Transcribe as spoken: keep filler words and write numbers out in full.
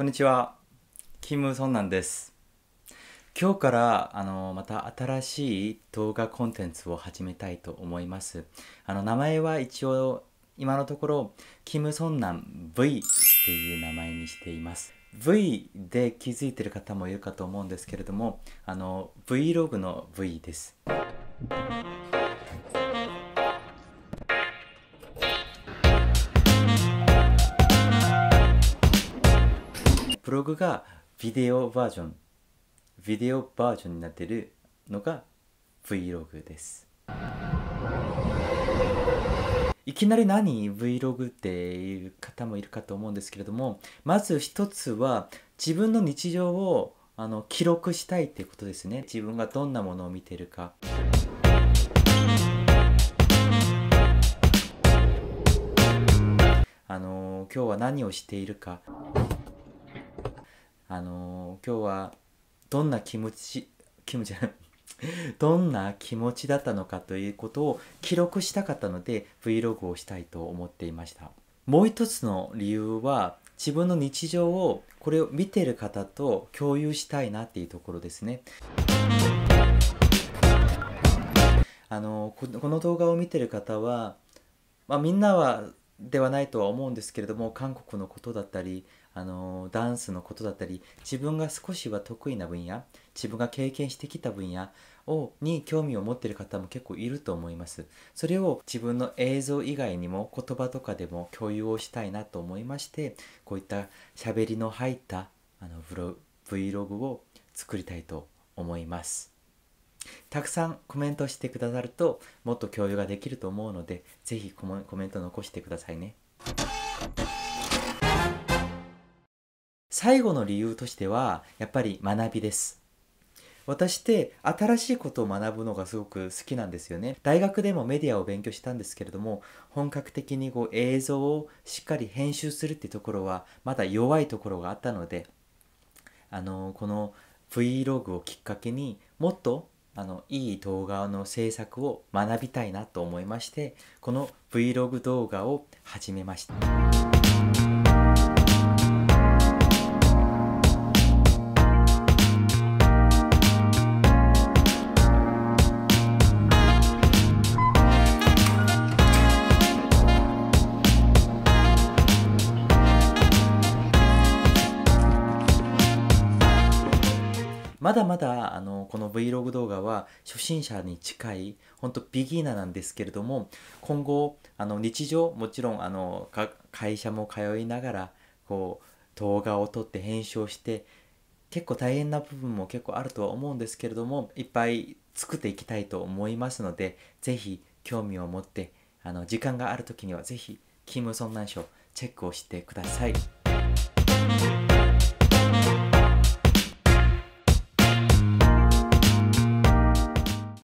こんにちは、キム・ソンナンです。今日からあのまた新しい動画コンテンツを始めたいと思います。あの名前は一応今のところキム・ソンナン V っていう名前にしています。V で気づいてる方もいるかと思うんですけれども、あの Vlog の V です。ブログがビデオバージョン、ビデオバージョンになっているのが Vlog です。いきなり何 Vlog っていう方もいるかと思うんですけれども、まず一つは自分の日常をあの記録したいっていうことですね。自分がどんなものを見ているか。あの今日は何をしているか。あの今日はどんな気持ち、気持ちじゃないどんな気持ちだったのかということを記録したかったので Vlog をしたいと思っていました。もう一つの理由は自分の日常をこれを見ている方と共有したいなっていうところですね。あのこの動画を見ている方は、まあ、みんなはではないとは思うんですけれども、韓国のことだったりあのダンスのことだったり自分が少しは得意な分野、自分が経験してきた分野をに興味を持っている方も結構いると思います。それを自分の映像以外にも言葉とかでも共有をしたいなと思いまして、こういった喋りの入ったあのブロ Vlog を作りたいと思います。たくさんコメントしてくださるともっと共有ができると思うので、ぜひコメント残してくださいね。最後の理由としてはやっぱり学びです。私って新しいことを学ぶのがすごく好きなんですよね。大学でもメディアを勉強したんですけれども、本格的にこう映像をしっかり編集するっていうところはまだ弱いところがあったので、あのこの Vlog をきっかけにもっとあのいい動画の制作を学びたいなと思いまして、この Vlog 動画を始めました。まだまだあのこの Vlog 動画は初心者に近い本当ビギナーなんですけれども、今後あの日常もちろんあの会社も通いながらこう動画を撮って編集をして結構大変な部分も結構あるとは思うんですけれども、いっぱい作っていきたいと思いますので、ぜひ興味を持ってあの時間がある時にはぜひキム・ソンナンショーチェックをしてください。